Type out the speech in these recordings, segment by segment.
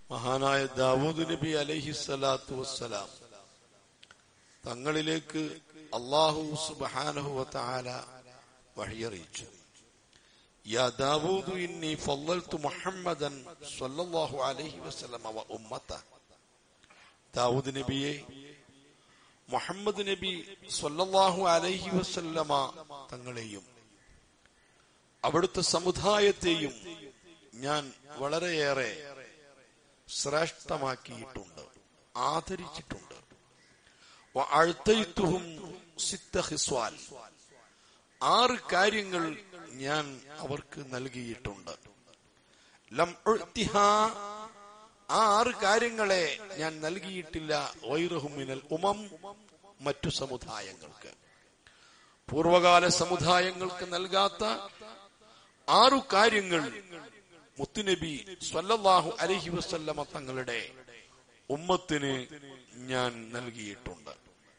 മഹാനായ ദാവൂദ് നബി അലൈഹിസ്സലാത്തു വസ്സലാം തങ്ങളിലേക്ക് അല്ലാഹു സുബ്ഹാനഹു വ തആല വഹ്യറിയിച്ചു. യാ ദാവൂദ് ഇന്നി ഫളൽതു മുഹമ്മദൻ സ്വല്ലല്ലാഹു അലൈഹി വസല്ലം വ ഉമ്മത. ദാവൂദ് നബിയെ, മുഹമ്മദ് നബി സ്വല്ലല്ലാഹു അലൈഹി വസല്ലമ തങ്ങളെയും അവിടുത്തെ സമുദായത്തെയും ഞാൻ വളരെയേറെ ശ്രേഷ്ഠമാക്കിയിട്ടുണ്ട്, ആദരിച്ചിട്ടുണ്ട്. വഅഅതൈതുഹും സിത്ത ഖിസ്വാൽ, 6 കാര്യങ്ങൾ ഞാൻ അവർക്ക് നൽകിയിട്ടുണ്ട്. ലം ഉഅ്തിഹാ, ആ 6 കാര്യങ്ങളെ ഞാൻ നൽകിയിട്ടില്ല ഗൈറഹും മിനൽ ഉമം, മറ്റു സമുദായങ്ങൾക്ക്. പൂർവകാല സമുദായങ്ങൾക്ക് നൽകാത്ത 6 കാര്യങ്ങൾ മുത്തുനബി സ്വല്ലല്ലാഹു അലൈഹി വസല്ലമ തങ്ങളുടെ ഉമ്മത്തിന് ഞാൻ നൽകിയിട്ടുണ്ട്.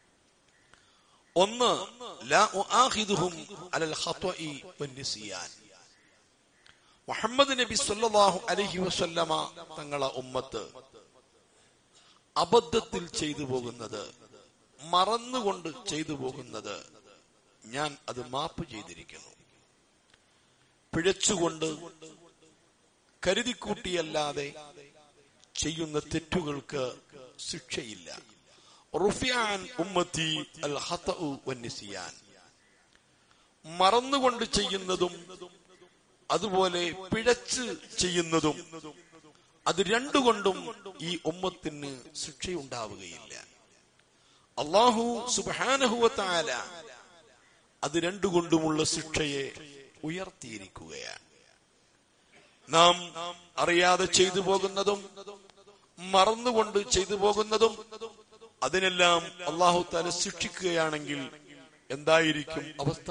1, ലാ ഉആഖിദുഹും അലൽ ഖത്വഇ വന്നിസിയാൻ. മുഹമ്മദ് നബി സ്വല്ലല്ലാഹു അലൈഹി വസല്ലമ തങ്ങളെ ഉമ്മത്ത് അബദ്ധത്തിൽ ചെയ്തു പോകുന്നത്, മറന്നുകൊണ്ട് ചെയ്തു പോകുന്നത് ഞാൻ അത് മാപ്പ് ചെയ്തിരിക്കുന്നു. പിഴച്ചുകൊണ്ട് കരുതിക്കൂട്ടിയല്ലാതെ ചെയ്യുന്ന തെറ്റുകൾക്ക് ശിക്ഷയില്ല. റുഫിഅൻ ഉമ്മത്തി അൽ ഖതഉ വന്നിസിയാൻ. മറന്നുകൊണ്ട് ചെയ്യുന്നതും അതുപോലെ പിഴച്ച് ചെയ്യുന്നതും, അത് രണ്ടുകൊണ്ടും ഈ ഉമ്മത്തിന് ശിക്ഷയുണ്ടാവുകയില്ല. അല്ലാഹു സുബ്ഹാനഹു വ തആല അത് രണ്ടുകൊണ്ടുമുള്ള ശിക്ഷയെ ഉയർത്തിയിരിക്കുകയാണ്. നാം അറിയാതെ ചെയ്തു പോകുന്നതും മറന്നുകൊണ്ട് ചെയ്തു പോകുന്നതും അതിനെല്ലാം അല്ലാഹു തആല ശിക്ഷിക്കുകയാണെങ്കിൽ എന്തായിരിക്കും അവസ്ഥ?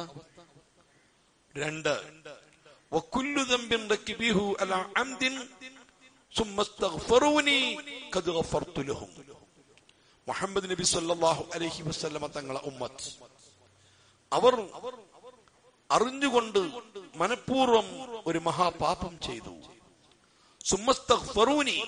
2, വകുല്ലു ദംബിൻ റകിബിഹു അലാ അംദിൻ സുമ്മസ്തഗ്ഫറൂനി ഖദ് ഗഫർതു ലഹും. മുഹമ്മദ് നബി സ്വല്ലല്ലാഹു അലൈഹി വസല്ലമ തങ്ങളെ ഉമ്മത്ത് അവർ അറിഞ്ഞുകൊണ്ട് മനഃപൂർവ്വം ഒരു മഹാപാപം ചെയ്തു. സുമ്മസ്തഗ്ഫറൂനി,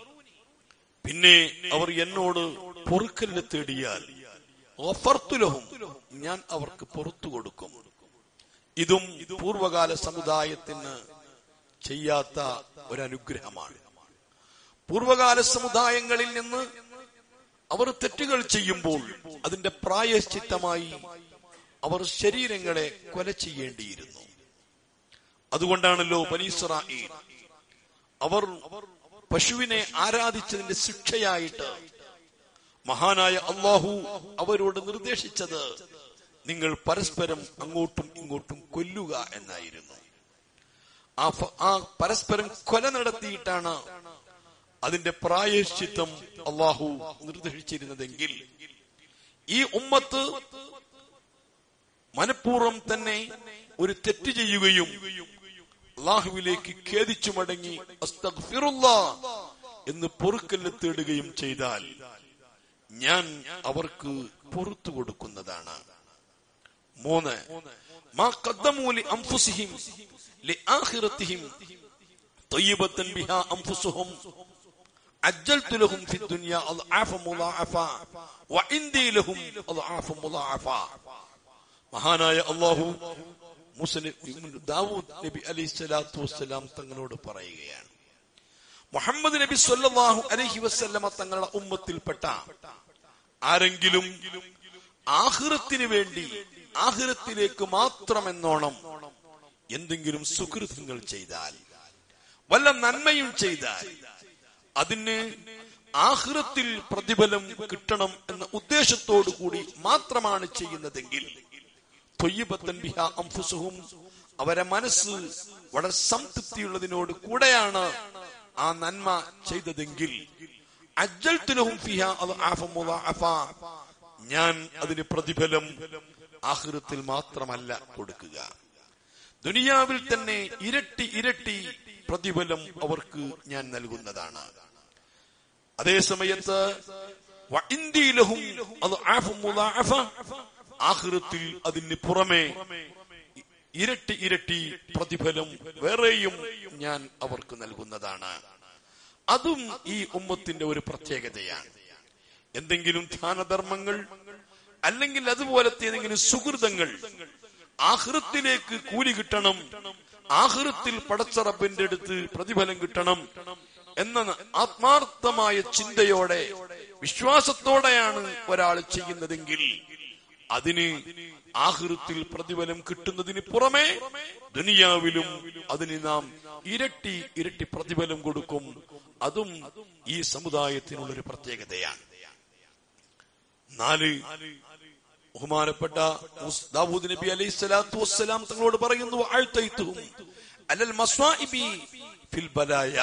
പിന്നെ അവർ എന്നോട് പൊറുക്കലിനെ തേടിയാൽ ഗഫർതു ലഹും, ഞാൻ അവർക്ക് പുറത്തു കൊടുക്കും. ഇതും പൂർവകാല സമുദായത്തിന് ചെയ്യാത്ത ഒരനുഗ്രഹമാണ്. പൂർവകാല സമുദായങ്ങളിൽ നിന്ന് അവർ തെറ്റുകൾ ചെയ്യുമ്പോൾ അതിന്റെ പ്രായശ്ചിത്തമായി അവർ ശരീരങ്ങളെ കൊല ചെയ്യേണ്ടിയിരുന്നു. അതുകൊണ്ടാണല്ലോ ബനീ ഇസ്രായീൽ അവർ പശുവിനെ ആരാധിച്ചതിന്റെ ശിക്ഷയായിട്ട് മഹാനായ അല്ലാഹു അവരോട് നിർദ്ദേശിച്ചത് നിങ്ങൾ പരസ്പരം അങ്ങോട്ടും ഇങ്ങോട്ടും കൊല്ലുക എന്നായിരുന്നു. ആ പരസ്പരം കൊല നടത്തിയിട്ടാണ് അതിന്റെ പ്രായശ്ചിത്തം അല്ലാഹു നിർദ്ദേശിച്ചിരുന്നതെങ്കിൽ ഈ ഉമ്മത്ത് മനഃപൂർവ്വം തന്നെ ഒരു തെറ്റ് ചെയ്യുകയും അല്ലാഹുവിലേക്ക് ഖേദിച്ചു മടങ്ങി അസ്തഗ്ഫിറുല്ലാഹ് എന്ന് പൊറുക്കലിനെ തേടുകയും ചെയ്താൽ ഞാൻ അവർക്ക് പുറത്തു കൊടുക്കുന്നതാണ്. 3, മാ ഖദ്ദമൂ ലി അൻഫുസിഹിം ലിആഖിറതിഹിം തയ്യിബതൻ ബിഹാ അൻഫുസുഹും അജ്ജൽതു ലഹും ഫിദ് ദുനിയാ അദ്ആഫ മുളാഅഫ വഇൻദി ലഹും അദ്ആഫ മുളാഅഫ. മഹാനായ അല്ലാഹു ദാവൂദ് നബി അലൈഹിസ്സലാത്തു വസ്സലാം തങ്ങളോട് പറയുകയാണ്, മുഹമ്മദ് നബി സ്വല്ലല്ലാഹു അലൈഹി വസല്ലമ തങ്ങളുടെ ഉമ്മത്തിൽപ്പെട്ട ആരെങ്കിലും ആഖിറത്തിന് വേണ്ടി, ആഖിറത്തിലേക്ക് മാത്രമെന്നോണം എന്തെങ്കിലും സുകൃതങ്ങൾ ചെയ്താൽ, വല്ല നന്മയും ചെയ്താൽ, അതിന് ആഖിറത്തിൽ പ്രതിഫലം കിട്ടണം എന്ന ഉദ്ദേശത്തോടു കൂടി മാത്രമാണ് ചെയ്യുന്നതെങ്കിൽ ത്വയ്യിബത്തൻ ബിഹാ അൻഫുസുഹും, അവരെ മനസ്സ് വളരെ സംതൃപ്തിയുള്ളതിനോട് കൂടെയാണ് ആ നന്മ ചെയ്തതെങ്കിൽ അജ്ജൽതു ലഹും ഫിഹാ അദ്ആഫ മുളാഅഫ, ഞാൻ അതിന് പ്രതിഫലം ആഖിറത്തിൽ മാത്രമല്ല കൊടുക്കുക, ദുനിയാവിൽ തന്നെ ഇരട്ടി ഇരട്ടി പ്രതിഫലം അവർക്ക് ഞാൻ നൽകുന്നതാണ്. അതേ സമയത്ത് വഇൻദി ലഹും അദ്ആഫ മുളാഅഫ, ആഖിറത്തിൽ അതിന് പുറമെ ഇരട്ടി ഇരട്ടി പ്രതിഫലം വേറെയും ഞാൻ അവർക്ക് നൽകുന്നതാണ്. അതും ഈ ഉമ്മത്തിന്റെ ഒരു പ്രത്യേകതയാണ്. എന്തെങ്കിലും ദാനധർമ്മങ്ങൾ അല്ലെങ്കിൽ അതുപോലത്തെ ഏതെങ്കിലും സുഹൃതങ്ങൾ ആഖിറത്തിലേക്ക് കൂലി കിട്ടണം, ആഖിറത്തിൽ പടച്ച റബ്ബിന്റെ അടുത്ത് പ്രതിഫലം കിട്ടണം എന്ന ആത്മാർത്ഥമായ ചിന്തയോടെ വിശ്വാസത്തോടെയാണ് ഒരാൾ ചെയ്യുന്നതെങ്കിൽ അതിന് ആഖിറത്തിൽ പ്രതിഫലം കിട്ടുന്നതിന് പുറമെ ദുനിയാവിലും അതിന് നാം ഇരട്ടി ഇരട്ടി പ്രതിഫലം കൊടുക്കും. അതും ഈ സമുദായത്തിനുള്ളൊരു പ്രത്യേകതയാണ്. 4, ബഹുമാനപ്പെട്ട ദാവൂദ് നബി അലൈഹി സ്വലാത്തു വസ്സലാം തങ്ങളോട് പറയുന്നു, അലൽ മസ്വാഇബി ഫിൽ ബലായ.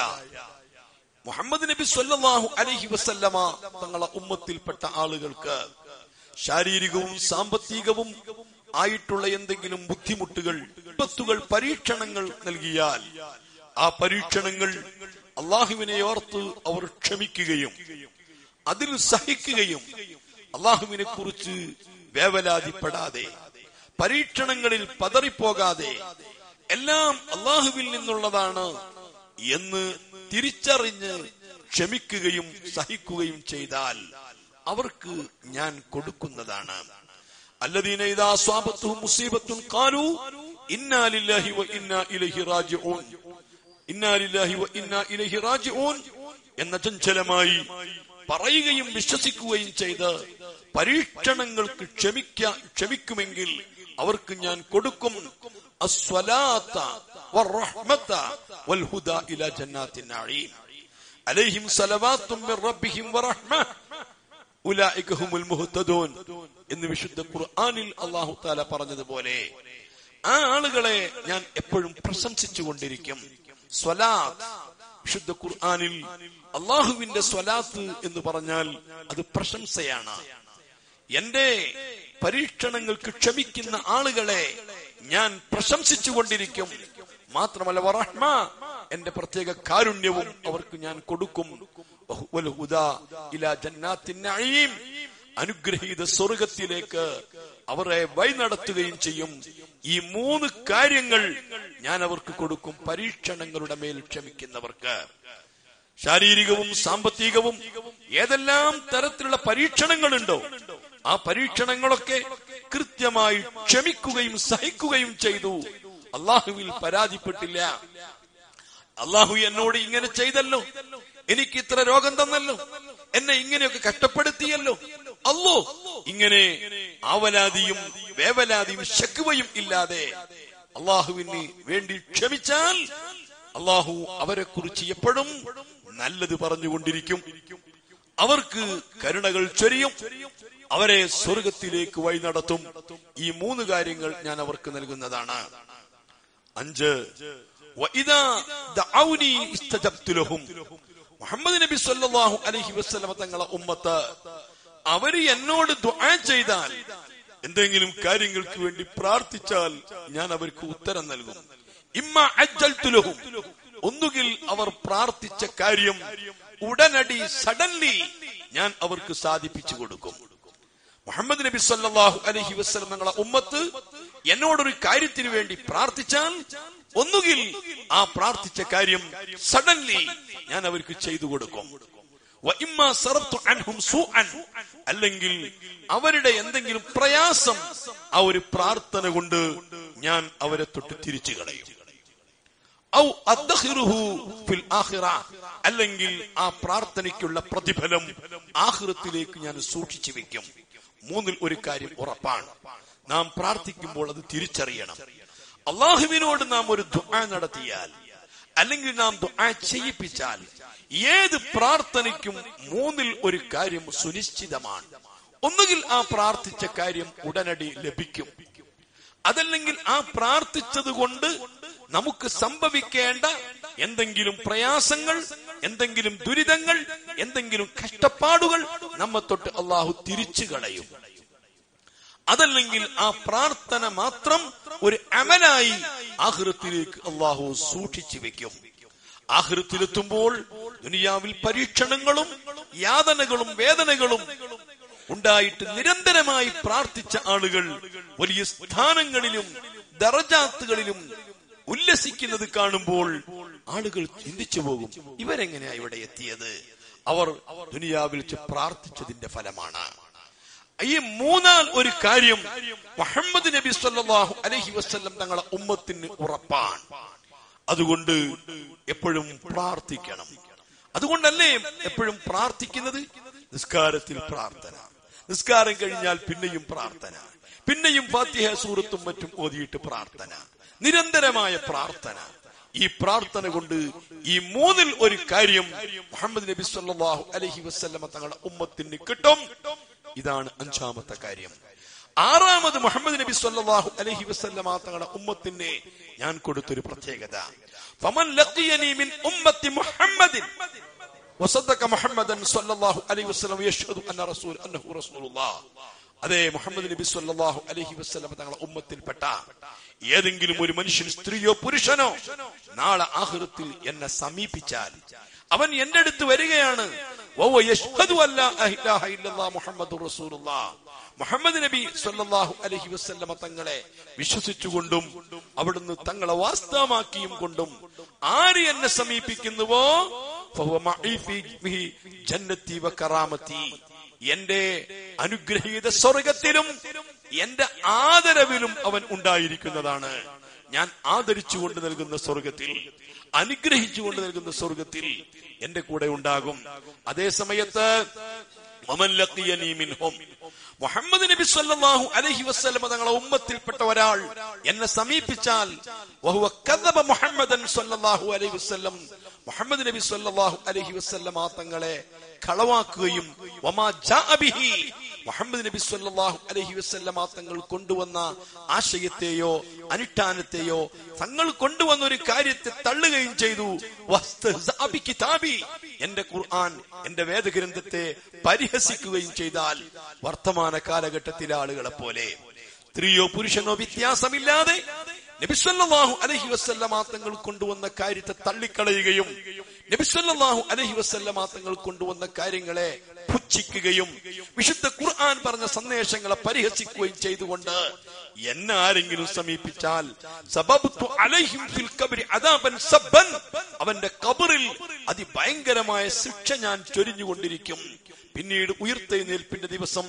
മുഹമ്മദ് നബി സല്ലല്ലാഹു അലൈഹി വസല്ലമ തങ്ങളെ ഉമ്മത്തിൽപ്പെട്ട ആളുകൾക്ക് ശാരീരികവും സാമ്പത്തികവും ആയിട്ടുള്ള എന്തെങ്കിലും ബുദ്ധിമുട്ടുകൾ, വിപത്തുകൾ, പരീക്ഷണങ്ങൾ നൽകിയാൽ ആ പരീക്ഷണങ്ങൾ അള്ളാഹുവിനെ ഓർത്ത് അവർ ക്ഷമിക്കുകയും അതിൽ സഹിക്കുകയും അള്ളാഹുവിനെ കുറിച്ച് വേവലാതിപ്പെടാതെ പരീക്ഷണങ്ങളിൽ പതറിപ്പോകാതെ എല്ലാം അള്ളാഹുവിൽ നിന്നുള്ളതാണ് എന്ന് തിരിച്ചറിഞ്ഞ് ക്ഷമിക്കുകയും സഹിക്കുകയും ചെയ്താൽ അവർക്ക് ഞാൻ കൊടുക്കുന്നതാണ്. അല്ലദീന ഇദാ അസ്വാബത്തുഹും മുസീബത്തുൻ ഖാലൂ ഇന്നാ ലില്ലാഹി വ ഇന്നാ ഇലൈഹി റാജിഊൻ, ഇന്നാ ലില്ലാഹി വ ഇന്നാ ഇലൈഹി റാജിഊൻ എന്ന ചഞ്ചലമായി പറയുകയും വിശ്വസിക്കുകയും ചെയ്ത് പരീക്ഷണങ്ങൾക്ക് ക്ഷമിക്കുമെങ്കിൽ അവർക്ക് ഞാൻ കൊടുക്കും അസ്വലാത്ത വറഹ്മത വൽഹുദാ ഇലാ ജന്നാത്തിൻ നഈം അലൈഹിം സലവാത്തും മിർ റബ്ബിഹിം വറഹ്മ ഉലൈക ഹുമുൽ മുഹ്തദൂൻ എന്ന് വിശുദ്ധ ഖുർആനിൽ അല്ലാഹു തആല പറഞ്ഞതുപോലെ ആ ആളുകളെ ഞാൻ എപ്പോഴും പ്രശംസിച്ചുകൊണ്ടിരിക്കും. സ്വലാത്ത്, വിശുദ്ധ ഖുർആനിൽ അള്ളാഹുവിന്റെ സ്വലാത്ത് എന്ന് പറഞ്ഞാൽ അത് പ്രശംസയാണ്. എന്റെ പരീക്ഷണങ്ങൾക്ക് ക്ഷമിക്കുന്ന ആളുകളെ ഞാൻ പ്രശംസിച്ചുകൊണ്ടിരിക്കും. മാത്രമല്ല വറഹ്മ, എന്റെ പ്രത്യേക കാരുണ്യവും അവർക്ക് ഞാൻ കൊടുക്കും. വൽഹുദാ ഇലാ ജന്നാത്തിൻ നഈം, അനുഗ്രഹീത സ്വർഗത്തിലേക്ക് അവരെ വഴി നടത്തുകയും ചെയ്യും. ഈ 3 കാര്യങ്ങൾ ഞാൻ അവർക്ക് കൊടുക്കും പരീക്ഷണങ്ങളുടെ മേൽ ക്ഷമിക്കുന്നവർക്ക്. ശാരീരികവും സാമ്പത്തികവും ഏതെല്ലാം തരത്തിലുള്ള പരീക്ഷണങ്ങളുണ്ടോ ആ പരീക്ഷണങ്ങളൊക്കെ കൃത്യമായി ക്ഷമിക്കുകയും സഹിക്കുകയും ചെയ്തു. അള്ളാഹുവിൽ പരാതിപ്പെട്ടില്ല. അള്ളാഹു എന്നോട് ഇങ്ങനെ ചെയ്തല്ലോ, എനിക്ക് ഇത്ര രോഗം തന്നല്ലോ, എന്നെ ഇങ്ങനെയൊക്കെ കഷ്ടപ്പെടുത്തിയല്ലോ, അല്ലോ ഇങ്ങനെ ആവലാതിയും വേവലാതിയും ശക്വയും ഇല്ലാതെ അള്ളാഹുവിന് വേണ്ടി ക്ഷമിച്ചാൽ അള്ളാഹു അവരെ കുറിച്ച് എപ്പോഴും നല്ലത് പറഞ്ഞുകൊണ്ടിരിക്കും. അവർക്ക് കരുണകൾ ചൊരിയും, അവരെ സ്വർഗത്തിലേക്ക് വഴി നടത്തും. ഈ 3 കാര്യങ്ങൾ ഞാൻ അവർക്ക് നൽകുന്നതാണ്. 5, വഇദാ ദഅൗനി ഇസ്തജബ്തു ലഹും. മുഹമ്മദ് നബി സല്ലല്ലാഹു അലൈഹി വസല്ലം തങ്ങളെ ഉമ്മത്ത് അവര് എന്നോട് ദുആ ചെയ്താൽ, എന്തെങ്കിലും കാര്യങ്ങൾക്ക് വേണ്ടി പ്രാർത്ഥിച്ചാൽ ഞാൻ അവർക്ക് ഉത്തരം നൽകും. ഇമ്മ അജ്ജൽതു ലഹും, ഒന്നുകിൽ അവർ പ്രാർത്ഥിച്ച കാര്യം ഉടനടി സഡൻലി ഞാൻ അവർക്ക് സാധിപ്പിച്ചു കൊടുക്കും. മുഹമ്മദ് നബി സല്ലല്ലാഹു അലൈഹി വസല്ലം തങ്ങളെ ഉമ്മത്ത് എന്നോടൊരു കാര്യത്തിന് വേണ്ടി പ്രാർത്ഥിച്ചാൽ ഒന്നുകിൽ ആ പ്രാർത്ഥിച്ച കാര്യം സഡൻലി ഞാൻ അവർക്ക് ചെയ്തു കൊടുക്കും. അല്ലെങ്കിൽ അവരുടെ എന്തെങ്കിലും പ്രയാസം ആ ഒരു പ്രാർത്ഥന കൊണ്ട് ഞാൻ അവരെ തൊട്ട് തിരിച്ചു കളയും. അല്ലെങ്കിൽ ആ പ്രാർത്ഥനയ്ക്കുള്ള പ്രതിഫലം ആഖിറത്തിലേക്ക് ഞാൻ സൂക്ഷിച്ചു വെക്കും. 3-ൽ ഒരു കാര്യം ഉറപ്പാണ്, നാം പ്രാർത്ഥിക്കുമ്പോൾ അത് തിരിച്ചറിയണം. അള്ളാഹുവിനോട് നാം ഒരു ദുആ നടത്തിയാൽ അല്ലെങ്കിൽ നാം ദുആ ചെയ്യിപ്പിച്ചാൽ ഏത് പ്രാർത്ഥനയ്ക്കും 3-ൽ ഒരു കാര്യം സുനിശ്ചിതമാണ്. ഒന്നുകിൽ ആ പ്രാർത്ഥിച്ച കാര്യം ഉടനടി ലഭിക്കും, അതല്ലെങ്കിൽ ആ പ്രാർത്ഥിച്ചത് കൊണ്ട് നമുക്ക് സംഭവിക്കേണ്ട എന്തെങ്കിലും പ്രയാസങ്ങൾ, എന്തെങ്കിലും ദുരിതങ്ങൾ, എന്തെങ്കിലും കഷ്ടപ്പാടുകൾ നമ്മെ തൊട്ട് അള്ളാഹു തിരിച്ചു കളയും. അതല്ലെങ്കിൽ ആ പ്രാർത്ഥന മാത്രം ഒരു അമലായി ആഖിറത്തിലേക്ക് അള്ളാഹു സൂക്ഷിച്ചു വെക്കും. ആഖിറത്തിലെത്തുമ്പോൾ ദുനിയാവിൽ പരീക്ഷണങ്ങളും യാതനകളും വേദനകളും ഉണ്ടായിട്ട് നിരന്തരമായി പ്രാർത്ഥിച്ച ആളുകൾ വലിയ സ്ഥാനങ്ങളിലും ദറജാത്തുകളിലും ഉല്ലസിക്കുന്നത് കാണുമ്പോൾ ആളുകൾ ചിന്തിച്ചു പോകും, ഇവരെങ്ങനെയാ ഇവിടെ എത്തിയത്? അവർ ദുനിയാവിൽ വെച്ച് പ്രാർത്ഥിച്ചതിന്റെ ഫലമാണ്. ഈ മൂന്നാം ഒരു കാര്യം മുഹമ്മദ് നബി സല്ലല്ലാഹു അലൈഹി വസല്ലം തങ്ങളെ ഉമ്മത്തിന് ഉറപ്പാണ്. അതുകൊണ്ട് എപ്പോഴും പ്രാർത്ഥിക്കണം. അതുകൊണ്ടല്ലേ എപ്പോഴും പ്രാർത്ഥിക്കുന്നത്? നിസ്കാരത്തിൽ പ്രാർത്ഥന, നിസ്കാരം കഴിഞ്ഞാൽ പിന്നെയും പ്രാർത്ഥന, പിന്നെയും ഫാത്തിഹ സൂറത്തും മറ്റും ഓതിയിട്ട് പ്രാർത്ഥന, നിരന്തരമായ പ്രാർത്ഥന. ഈ പ്രാർത്ഥന കൊണ്ട് ഈ മൂന്നിൽ ഒരു കാര്യം മുഹമ്മദ് നബി സല്ലല്ലാഹു അലൈഹി വസല്ലം തങ്ങളുടെ ഉമ്മത്തിന് കിട്ടും. ഇതാണ് അഞ്ചാമത്തെ കാര്യം. ആറാമത് മുഹമ്മദ് നബി സല്ലല്ലാഹു അലൈഹി വസല്ലം തങ്ങളുടെ ഉമ്മത്തിന് ഞാൻ കൊടുത്തൊരു പ്രത്യേകത, ഫമൻ ലഖിയനി മിൻ ഉമ്മത്തി മുഹമ്മദിൻ വസദ്ദഖ മുഹമ്മദൻ സല്ലല്ലാഹു അലൈഹി വസല്ലം യശ്ഹദു അന്നഹു റസൂലുള്ളാഹ്. അതേ മുഹമ്മദ് നബി സല്ലല്ലാഹു അലൈഹി വസല്ലം തങ്ങളുടെ ഉമ്മത്തിൽപ്പെട്ട ഏതെങ്കിലും ഒരു മനുഷ്യൻ, സ്ത്രീയോ പുരുഷനോ, നാളെ ആഖിറത്തിൽ എന്നെ സമീപിച്ചാൽ അവൻ എന്റെ അടുത്ത് വരികയാണ്, മുഹമ്മദ് നബി സല്ലല്ലാഹു അലൈഹി വസല്ലം തങ്ങളെ വിശ്വസിച്ചുകൊണ്ടും അവിടുന്ന് തങ്ങളെ വാസ്തവമാക്കിയും കൊണ്ടും ആര് എന്നെ സമീപിക്കുന്നുവോ ജന്നത്തി വ കറാമത്തി, എന്റെ അനുഗ്രഹീത സ്വർഗത്തിലും എന്റെ ആദരവിലും അവൻ ഉണ്ടായിരിക്കുന്നതാണ്. ഞാൻ ആദരിച്ചുകൊണ്ട് നൽകുന്ന സ്വർഗത്തിൽ, അനുഗ്രഹിച്ചുകൊണ്ട് നൽകുന്ന സ്വർഗത്തിൽ എന്റെ കൂടെ ഉണ്ടാകും. അതേ സമയത്ത് മുഹമ്മദ് നബി സല്ലല്ലാഹു അലൈഹി വസല്ലം തങ്ങളെ ഉമ്മത്തിൽപ്പെട്ട ഒരാൾ എന്നെ സമീപിച്ചാൽ വഹുവ കദബ മുഹമ്മദൻ സല്ലല്ലാഹു അലൈഹി വസല്ലം, മുഹമ്മദ് നബി സല്ലല്ലാഹു അലൈഹി വസല്ലം തങ്ങളെ കളവാക്കുകയും വമാ ജാഅ ബിഹി, മുഹമ്മദ് നബി സല്ലല്ലാഹു അലൈഹി വസല്ലം തങ്ങൾ കൊണ്ടുവന്ന ആശയത്തെയോ അനുഷ്ഠാനത്തെയോ, തങ്ങൾ കൊണ്ടുവന്ന ഒരു കാര്യത്തെ തള്ളുകയും ചെയ്തു. വസ്തഹ്സഅ ബി കിതാബി, എന്റെ ഖുർആൻ, എന്റെ വേദഗ്രന്ഥത്തെ പരിഹസിക്കുകയും ചെയ്താൽ വർത്തമാന കാലഘട്ടത്തിലെ ആളുകളെ പോലെ സ്ത്രീയോ പുരുഷനോ വ്യത്യാസമില്ലാതെ നബി സല്ലല്ലാഹു അലൈഹി വസല്ലം തങ്ങൾ കൊണ്ടുവന്ന കാര്യത്തെ തള്ളിക്കളയുകയും നബി സല്ലല്ലാഹു അലൈഹി വസല്ലം തങ്ങൾ കൊണ്ടുവന്ന കാര്യങ്ങളെ പുച്ഛിക്കുകയും വിശുദ്ധ ഖുർആൻ പറഞ്ഞ സന്ദേശങ്ങളെ പരിഹസിക്കുകയും ചെയ്തുകൊണ്ട് എന്നെ ആരെങ്കിലും സമീപിച്ചാൽ സബബ്തു അലൈഹിം ഫിൽ ഖബ്രി അദാബൻ സബ്ബൻ, അവന്റെ ഖബറിൽ അതിഭയങ്കരമായ ശിക്ഷ ഞാൻ ചൊരിഞ്ഞുകൊണ്ടിരിക്കും. പിന്നീട് ഉയർത്തെഴുന്നേൽപ്പിന്റെ ദിവസം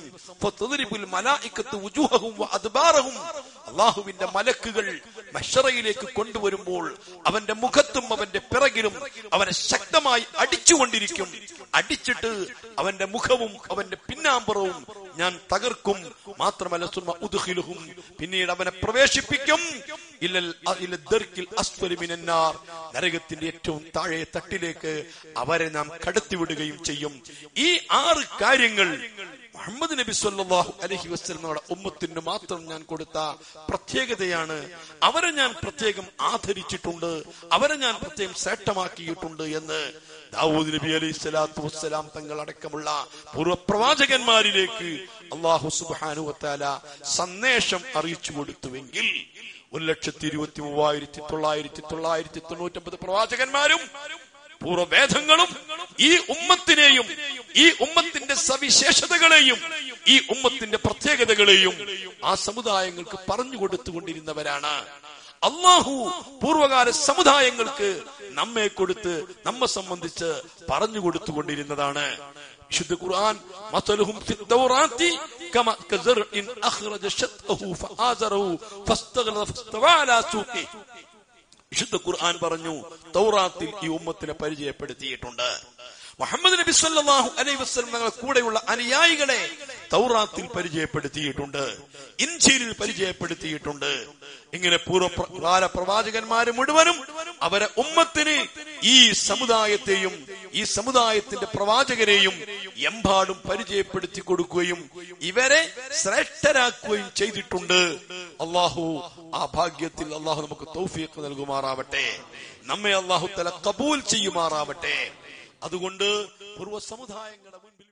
അല്ലാഹുവിന്റെ മലക്കുകൾ മഹ്ശറയിലേക്ക് കൊണ്ടുവരുമ്പോൾ അവന്റെ മുഖത്തും അവന്റെ പിറകിലും അവനെ ശക്തമായി അടിച്ചുകൊണ്ടിരിക്കും. അടിച്ചിട്ട് അവന്റെ മുഖവും അവന്റെ പിന്നാമ്പുറവും ഞാൻ തകർക്കും. മാത്രമല്ല സുമ്മ ഉദ്ഖിലുഹും, പിന്നീട് അവനെ പ്രവേശിപ്പിക്കും നരകത്തിന്റെ ഏറ്റവും താഴെ തട്ടിലേക്ക് അവരെ നാം കടത്തിവിടുകയും ചെയ്യും. ഈ 6 കാര്യങ്ങൾ മുഹമ്മദ് നബി സല്ലല്ലാഹു അലൈഹി വസല്ലമയുടെ ഉമ്മത്തിന് മാത്രം ഞാൻ കൊടുത്ത പ്രത്യേകതയാണ്. അവരെ ഞാൻ പ്രത്യേകം ആദരിച്ചിട്ടുണ്ട്, അവരെ ഞാൻ പ്രത്യേകം ശ്രേഷ്ഠമാക്കിയിട്ടുണ്ട് എന്ന് ദാവൂദ് നബി അലൈഹി സ്വലാത്തു വസ്സലാം തങ്ങൾ അടക്കമുള്ള പൂർവ്വപ്രവാചകന്മാരിലേക്ക് അല്ലാഹു സുബ്ഹാനഹു വ തആല സന്ദേശം അറിയിച്ചു കൊടുത്തുവെങ്കിൽ 1,23,999 പ്രവാചകന്മാരും പൂർവ്വവേദങ്ങളും ഈ ഉമ്മത്തിനെയും ഈ ഉമ്മത്തിന്റെ സവിശേഷതകളെയും ഈ ഉമ്മത്തിന്റെ പ്രത്യേകതകളെയും ആ സമുദായങ്ങൾക്ക് പറഞ്ഞു കൊടുത്തുകൊണ്ടിരുന്നവരാണ്. അല്ലാഹു പൂർവകാല സമുദായങ്ങൾക്ക് നമ്മെ കൊടുത്ത് നമ്മെ സംബന്ധിച്ച് പറഞ്ഞു കൊടുത്തുകൊണ്ടിരുന്നതാണ്. വിശുദ്ധ ഖുർആൻ മസലുഹും ഫിത് തൗറാത്തി കമാ കസർഇൻ അഖ്റജ ശത്അഹു ഫആസറഹു ഫസ്തഗ്ലദ ഫസ്തവഅ അലാ സൂഖി. വിശുദ്ധ ഖുർആൻ പറഞ്ഞു, തൗറാത്തിൽ ഈ ഉമ്മത്തിനെ പരിചയപ്പെടുത്തിയിട്ടുണ്ട്. മുഹമ്മദ് നബി സല്ലല്ലാഹു അലൈഹി വസല്ലം തങ്ങളുടെ കൂടെയുള്ള അനുയായികളെ തൗറാത്തിൽ പരിചയപ്പെടുത്തിയിട്ടുണ്ട്, ഇൻജീലിൽ പരിചയപ്പെടുത്തിയിട്ടുണ്ട്. ഇങ്ങനെ പൂർവ്വകാല പ്രവാചകന്മാര് മുഴുവനും അവരെ ഉമ്മത്തിന് ഈ സമുദായത്തെയും ഈ സമുദായത്തിന്റെ പ്രവാചകരെയും എമ്പാടും പരിചയപ്പെടുത്തി കൊടുക്കുകയും ഇവരെ ശ്രേഷ്ഠരാക്കുകയും ചെയ്തിട്ടുണ്ട്. അല്ലാഹു ആ ഭാഗ്യത്തിൽ അല്ലാഹു നമുക്ക് തൗഫീഖ് നൽകുമാറാവട്ടെ, നമ്മെ അല്ലാഹു തആല ഖബൂൽ ചെയ്യുമാറാവട്ടെ. അതുകൊണ്ട് പൂർവ്വ സമുദായങ്ങളുടെ മുൻപിൽ